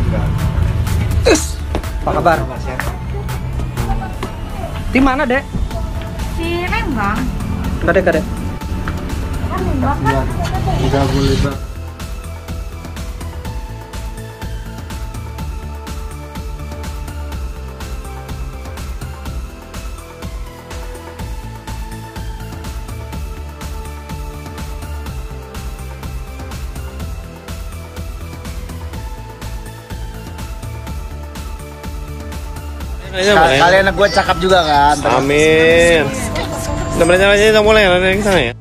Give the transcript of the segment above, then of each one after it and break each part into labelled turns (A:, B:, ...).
A: Apa kabar? Di mana, Dek?
B: Di Lembang.
A: Kadek, kadek.
B: Kan Lembang kan?
C: Tidak boleh, Pak.
D: Kalian gue cakap juga kan.
C: Amin. Sebenarnya aja mulai yang sana ya.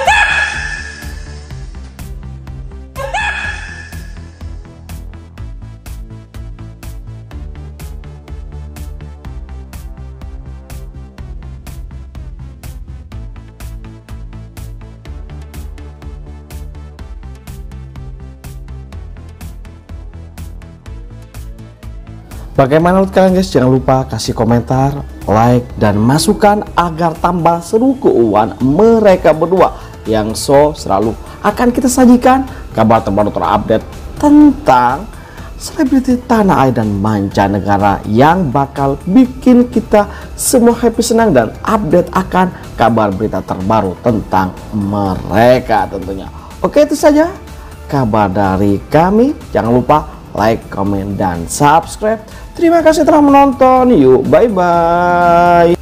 D: Bagaimana menurut kalian guys? Jangan lupa kasih komentar, like, dan masukan agar tambah seru keuangan mereka berdua yang selalu akan kita sajikan kabar terbaru terupdate tentang selebriti tanah air dan mancanegara yang bakal bikin kita semua happy, senang, dan update akan kabar berita terbaru tentang mereka tentunya. Oke, itu saja kabar dari kami. Jangan lupa like, komen, dan subscribe. Terima kasih telah menonton. Yuk, bye-bye.